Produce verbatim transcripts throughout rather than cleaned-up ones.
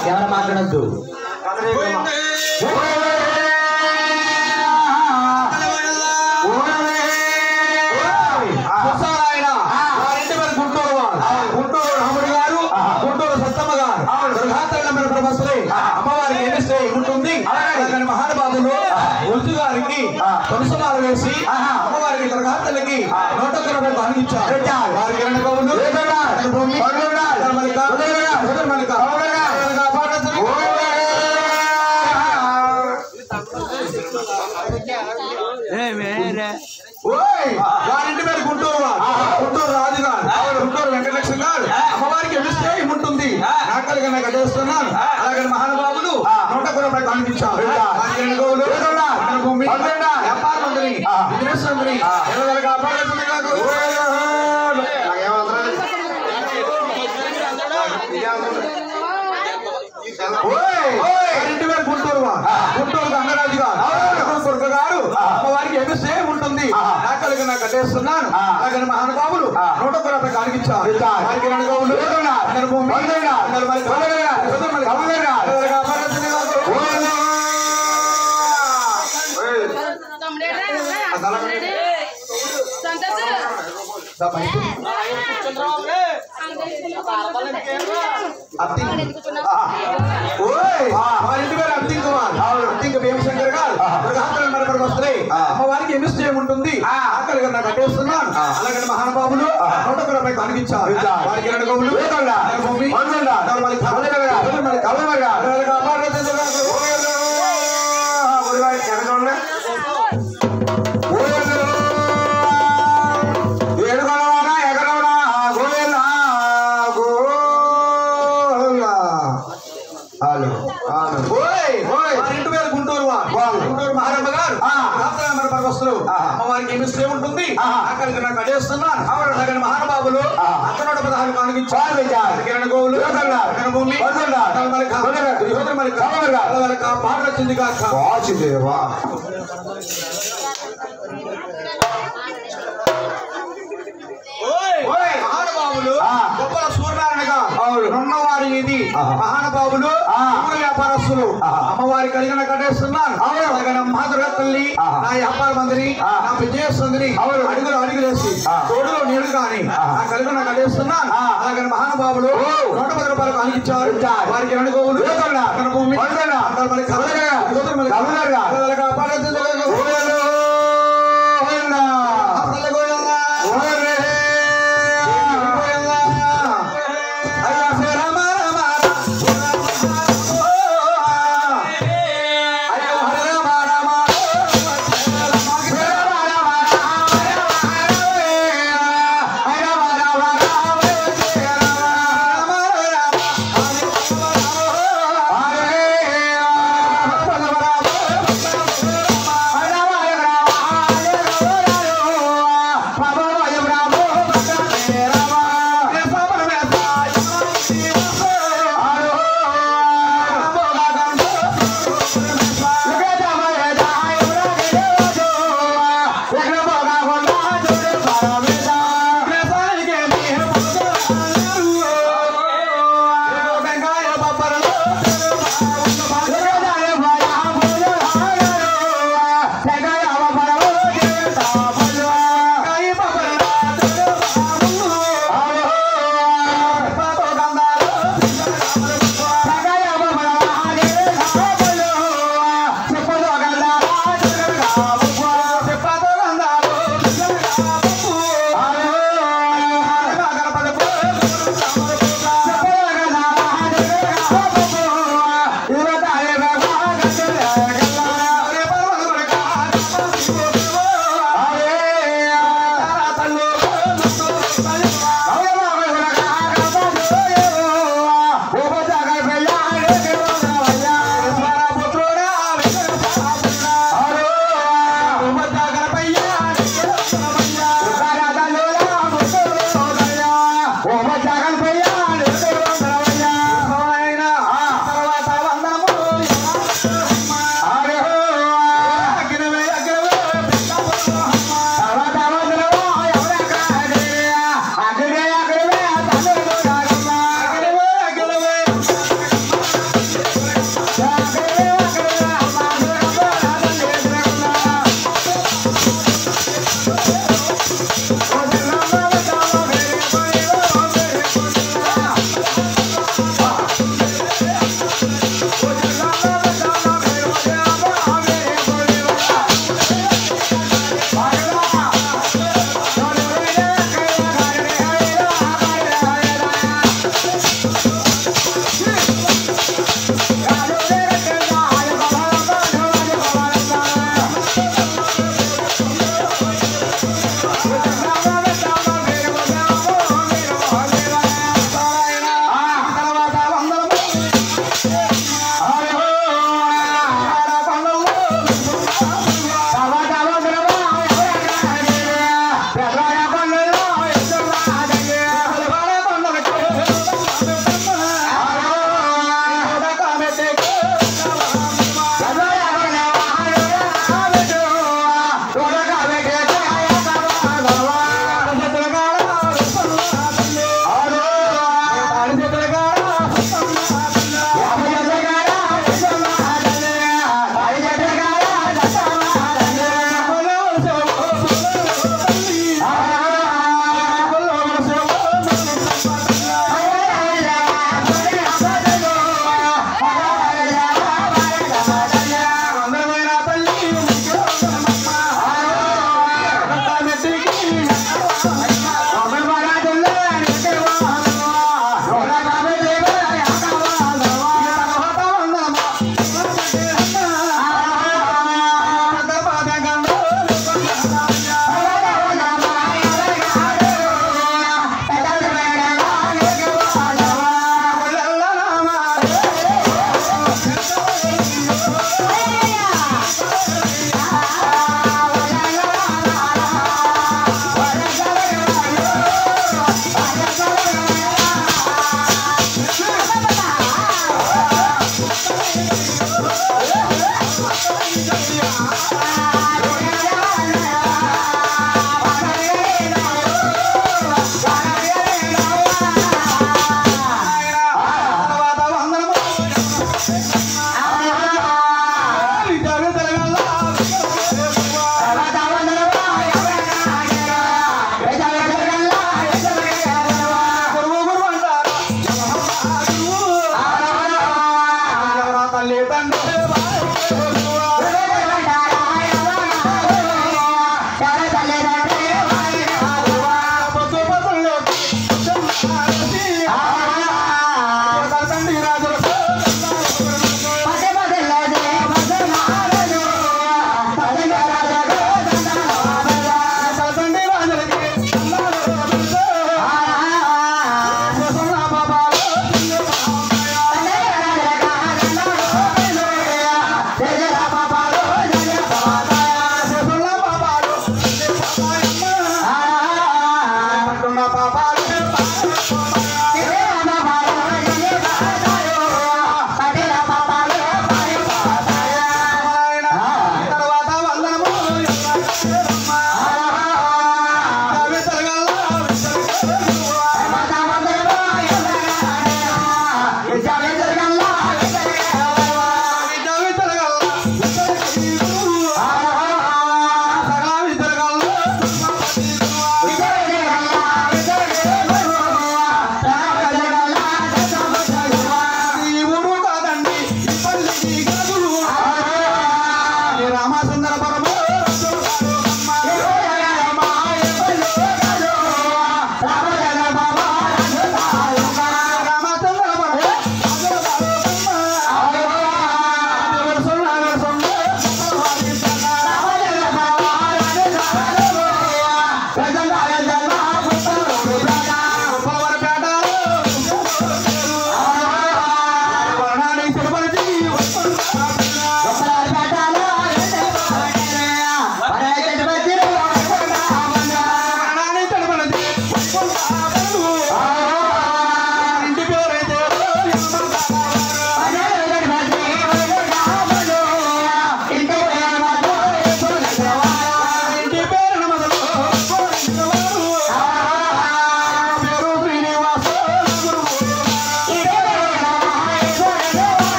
ఎవరు మాట్లాడద్దు. అమ్మవారికి ఏమిస్తే ఉంటుంది. మహానుభావులు ఒంటి గారికి తులసమాలు వేసి అమ్మవారికి దుర్గాతలకి నూట ఒక్క రూపాయలు కానుకిచ్చారు. వారికి రెండు కవులు వారింటి పేరు గుంటూరు గుంటూరు రాజు గారు గుంటూరు వెంకటలక్ష్మి గారు అమ్మవారికి ఎమిస్తే ఉంటుంది. నాకలుగా నాకు అడ్డేస్తున్నాను. అలాగే మహానుభావులు నూట ఒక్క రూపాయలు కానుకిచ్చారు. భూమి వ్యాపార మంత్రి బిజినెస్ మంత్రి ఇంటి పేరు గుంటూరు గుంటూరు గంగరాజు గారు కొడుకు గారు అమ్మవారికి ఎమిస్తే ఉంటుంది. నాకలుగా నాకు అడ్డేస్తున్నాను. అలాగే మహానుభావులు నూట ఒక్క రూపాయలు కానుకిచ్చారు. వారికి రెండు గౌలు భూమి అమ్మవారికి ఎమిస్తే ఉంటుంది. ఆకలిగా నాకు అడ్డేస్తున్నాను. అలాగే మహానుభావులు నూట ఒక్క రూపాయలు కానుకిచ్చారు. వారికి రెండు గౌలు భూమి అమ్మవారికి ఏమిస్తే ఉంటుంది. అక్కడికి నాకు అడ్డేస్తున్నాను. అలాగే మహానుభావులు అక్కడ పదహారు కానుకిచ్చారు. గోవులు భూమి పాట వచ్చింది కాక మహానుభావులు గొప్ప సూర్యనారాయణగా ఉన్నవారి ఇది మహానుభావులు వ్యాపారస్తులు అమ్మవారి కలిగిన కట్టేస్తున్నాను. మాధుర తల్లి నా వ్యాపార మందిని నా విజయసుందరి అడుగులు అడుగులేసి తోడులో నీళ్లు కానీ నా కలిగిన కట్టేస్తున్నాను. అలాగే మహానుభావులు నూట పది రూపాయలు కానిచ్చారు. వారికి రెండు గోవులు భూమి Bye.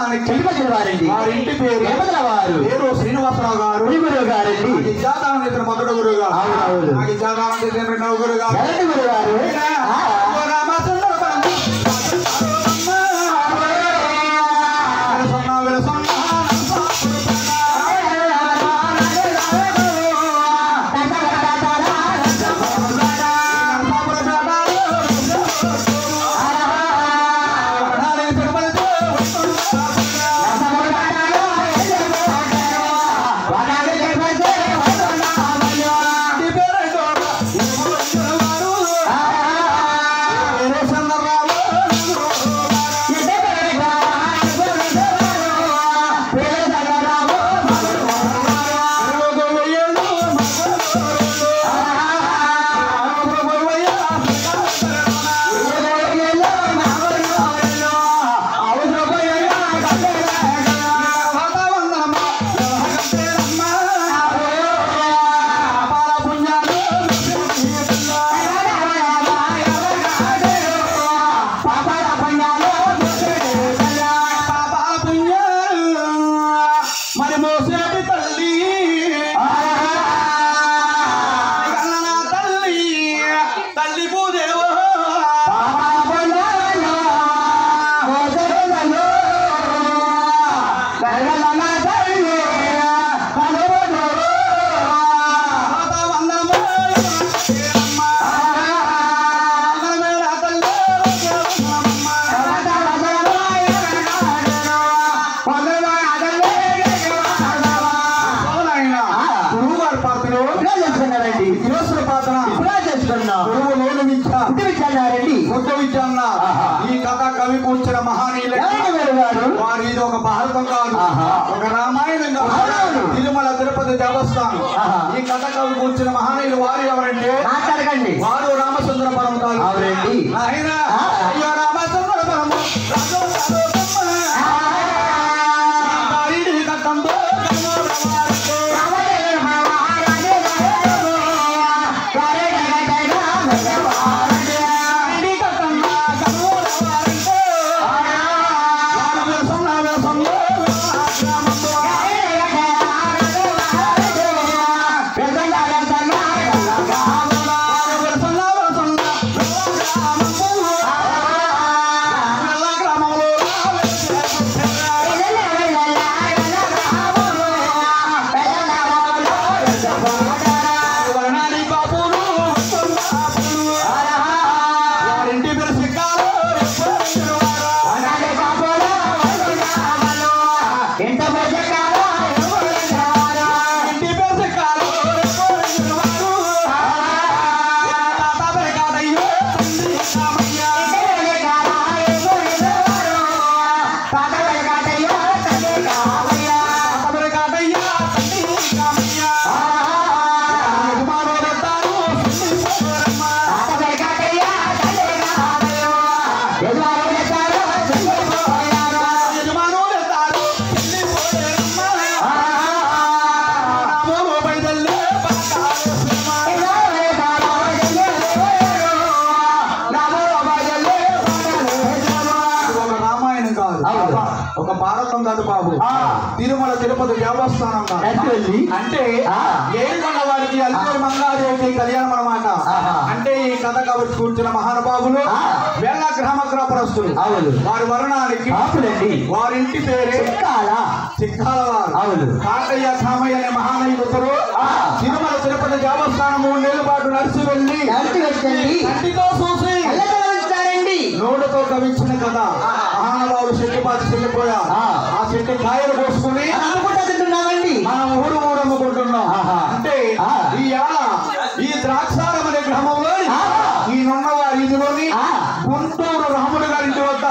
వరణానికి చెట్టుకొచ్చిన వారండి. వారి ఇంటి పేరు వారు పేరు శ్రీనివాసరావు గారు గురువు గారండి. విద్యాదానంద మొదటి గురువు గారు. అవునవును. విద్యాదానంద రెండవ గురువు గారు. గురువు గారు ఈ కథ కవి కూర్చిన మహానీయులు వారు ఇది ఒక భారతం కాదు, ఒక రామాయణం కాదు, తిరుమల తిరుపతి దేవస్థానం. ఈ కథ కవి కూర్చిన మహానీయులు వారు ఎవరంటే మాట్లాడకండి. వారు రామచంద్రపురం కాదు. అవునండి. ఆయన అయ్యో రామచంద్రపురము ఒక భారతం కాదు బాబు, తిరుమల తిరుపతి దేవస్థానం అంటే ఏడుకొండ వారికి అల్పూరి మంగాదేవి కళ్యాణం అన్నమాట. అంటే ఈ కథ కాబట్టి కూర్చున్న మహానుభావులు వెళ్ళ గ్రామగ్రాపరస్తులు. వారి వర్ణానికి వారింటి పేరే చిక్కాల వారు. అవును. కాటయ్య కామయ్య అనే మహానీయులు తిరుమల తిరుపతి దేవస్థానం మూడు నెలల పాటు నడిచి వెళ్ళి కంటితో చూసి నోడుతో కవించిన కదా మహానుభావులు చెట్టుపాటి చెల్లిపోయారు. ఆ చెట్టు కాయలు కోసుకుని మనం ఊరు ఊరు అమ్ముకుంటున్నాం. అంటే ఈ ఏళ ఈ ద్రాక్షారం అనే గ్రామంలో ఈ నున్నవారి ఇదిలోని గుంటూరు రాముడు గారింటి వద్ద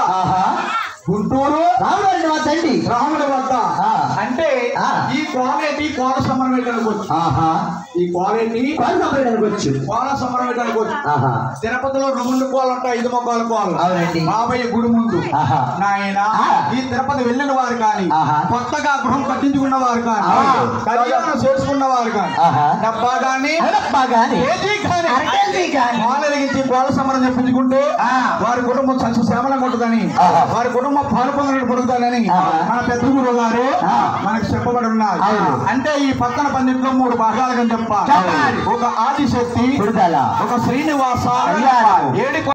గుంటూరు రాముడి వద్ద రాముడి వద్ద అంటే ఈ కోనేటి కోనసమ్మ సమరం పెట్టడానికి వచ్చు. ఆహా ఈ కోలేంటి కోల సంబరానికి వచ్చు. కోల సమరం పెట్టడానికి వచ్చు. ఆహా తిరుపతిలో రెండు కోళ్ళు ఉంటాయి, ఐదు మొక్కల కోళ్ళు. అవునండి. బాబాయ్య గుడి ముందు ఆహా నాయన ఆ. ఈ తిరుపతి వెళ్ళిన వారు కానీ ఆహా. కొత్తగా గృహం కట్టించుకున్న వారు కానీ ఆ. కళ్యాణం చేసుకున్న వారు కానీ ఆహా డబ్బా కానీ అరబ్బా గాని ఏజీ కానీ అరకేజీ గాని పాలెరిగించి కోళ్ళ సమరం చెప్పించుకుంటే ఆ. వారి కుటుంబం సంచి శ్యామలంగా ఉంటుందని ఆహా. వారి కుటుంబం పాలు పొందడం పొడుగుతానని ఆహా. మన పెద్ద గురువు గారు ఆ. మనకు చెప్పబడి ఉన్నారు. అవును. అంటే ఈ పక్కన పందిట్లో మూడు భాగాలుగా చెప్పాలి. చెప్పాలి. ఒక ఆదిశక్తి, పుడతల ఒక శ్రీనివాస, కళ్యాణం. ఏడు